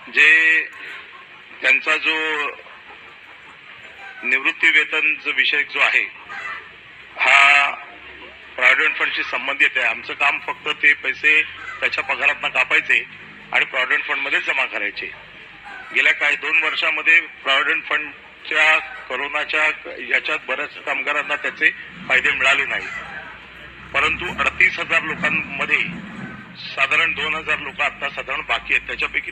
जे त्यांचा जो निवृत्ती वेतन विषय जो आहे हा प्रॉव्हिडंट फंडशी संबंधित आहे। आमचं काम फक्त ते पैसे त्याच्या पगारातनं कापायचे आणि प्रॉव्हिडंट फंडमध्ये जमा करायचे। गेल्या काही 2 वर्षांमध्ये प्रॉव्हिडंट फंडच्या कोरोनाच्या याच्यात बऱ्याच कामगारांना त्याचे फायदे मिळाले नाही, परंतु 38,000 लोकांमध्ये साधारण 2,000 लोक आता साधारण बाकी आहेत। त्याच्यापैकी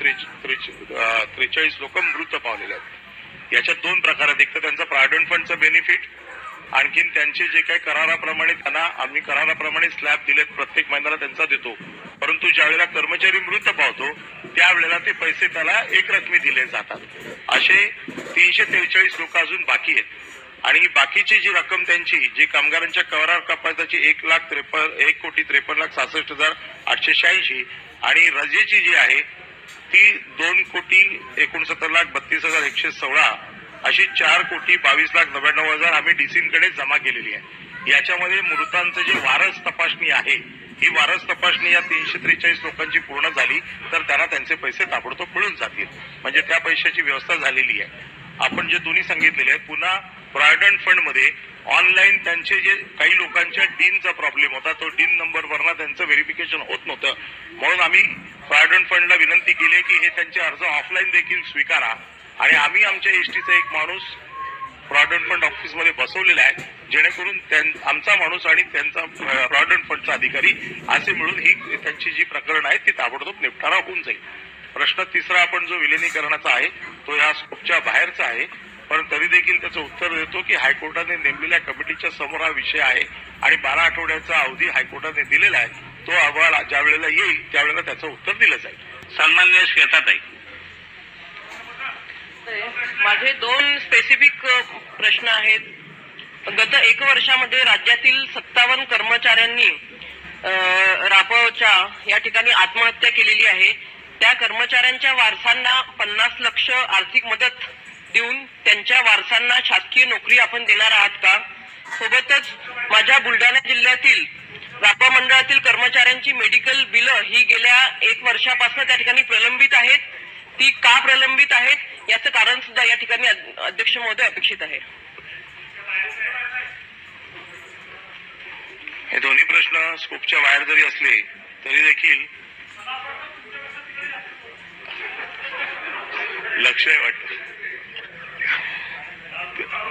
343 लोक मृत पावलेले आहेत। याच्यात 2 प्रकार आहेत, एक तर त्यांचा प्रॉव्हिडंट फंडचा बेनिफिट, आणखीन त्यांचे जे काही कराराप्रमाणे त्यांना आम्ही कराराप्रमाणे स्लॅब दिलेत प्रत्येक महिन्याला त्यांचा देतो, परंतु ज्यावेळेला कर्मचारी मृत पावतो त्यावेळेला ते पैसे त्याला एकरकमी दिले जातात। असे 343 लोक अजून बाकी आहेत आणि बाकीची जी रक्कम त्यांची जी कामगारांच्या करार कपातीची 1,53,66,886 आणि रजेची जी आहे ती 2,69,32,116 अशी 4,22,99,000 आम्ही डीसींकडे जमा केलेली आहे। याच्यामध्ये मृतांचं जे वारस तपासणी आहे ही वारस तपासणी या 343 लोकांची पूर्ण झाली तर त्यांना त्यांचे पैसे ताबडतोब मिळून जातील, म्हणजे त्या पैशाची व्यवस्था झालेली आहे। आपण जे दोन्ही सांगितलेले आहे, पुन्हा प्रॉव्हिडंट फंड मध्ये ऑनलाईन त्यांचे जे काही लोकांच्या डीनचा प्रॉब्लेम होता तो डीन नंबरवरनं त्यांचं व्हेरिफिकेशन होत नव्हतं, म्हणून आम्ही प्रॉव्हिडंट फंडला विनंती केली की हे त्यांचे अर्ज ऑफलाईन देखील स्वीकारा आणि आम्ही आमच्या एसटीचा एक माणूस प्रॉव्हिडंट फंड ऑफिसमध्ये बसवलेला आहे, जेणेकरून आमचा माणूस आणि त्यांचा प्रॉव्हिडंट फंडचा अधिकारी असे मिळून ही त्यांची जी प्रकरण आहे ती ताबडतोब निपटारा होऊन जाईल। प्रश्न तिसरा आपण जो विलिनीकरणाचा आहे तो या स्कोपच्या बाहेरचा आहे, पण तरी देखील त्याचं उत्तर देतो की हायकोर्टाने नेमलेल्या कमिटीच्या समोर हा विषय आहे आणि 12 आठवड्याचा अवधी हायकोर्टाने दिलेला आहे। तो अहवाल ज्या वेळेला येईल त्यावेळेला त्याचं उत्तर दिलं जाईल। सन्माननीय श्वेताताई, माझे 2 स्पेसिफिक प्रश्न आहेत। गत 1 वर्षामध्ये राज्यातील 57 कर्मचाऱ्यांनी रापळच्या या ठिकाणी आत्महत्या केलेली आहे। त्या कर्मचाऱ्यांच्या वारसांना 50 लाख आर्थिक मदत देऊन त्यांच्या वारसांना शासकीय नोकरी आपण देणार आहात का? सोबतच माझ्या बुलढाणा जिल्ह्यातील रापा मंडळातील कर्मचाऱ्यांची मेडिकल बिलं ही गेल्या 1 वर्षापासून त्या ठिकाणी प्रलंबित आहेत, ती का प्रलंबित आहेत याचं कारण सुद्धा या ठिकाणी अध्यक्ष महोदय अपेक्षित आहे। हे दोन्ही प्रश्न स्कोपच्या बाहेर जरी असले तरी देखील लक्ष